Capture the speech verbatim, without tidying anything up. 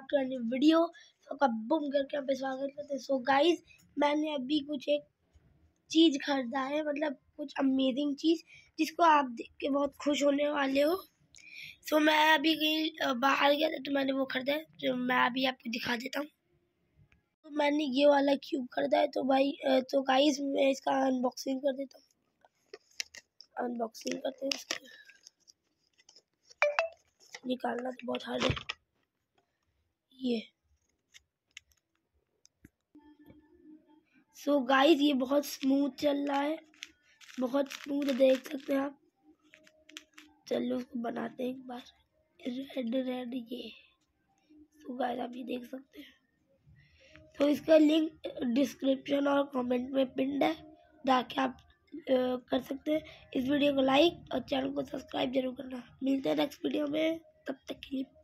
To any video. सबका boom करके यहाँ पे स्वागत करते हैं। सो गाइज, मैंने अभी कुछ एक चीज़ खरीदा है, मतलब कुछ अमेजिंग चीज़ जिसको आप देख के बहुत खुश होने वाले हो। सो मैं अभी कहीं बाहर गया था तो मैंने वो खरीदा है, जो मैं अभी आपको दिखा देता हूँ। तो मैंने ये वाला क्यूब खरीदा है। तो भाई तो गाइज मैं इसका अनबॉक्सिंग कर देता हूँ। अनबॉक्सिंग करते हैं इसकी। निकालना तो बहुत हार्ड है ये। सो so गाइस, ये बहुत स्मूथ चल रहा है, बहुत स्मूथ, देख सकते हैं आप। चलो उसको बनाते हैं एक बार। रेड रेड ये। सो so गाइस, आप ये देख सकते हैं। तो इसका लिंक डिस्क्रिप्शन और कमेंट में पिन्ड है, जाके आप आ, कर सकते हैं। इस वीडियो को लाइक और चैनल को सब्सक्राइब जरूर करना। मिलते हैं नेक्स्ट वीडियो में, तब तक के लिए।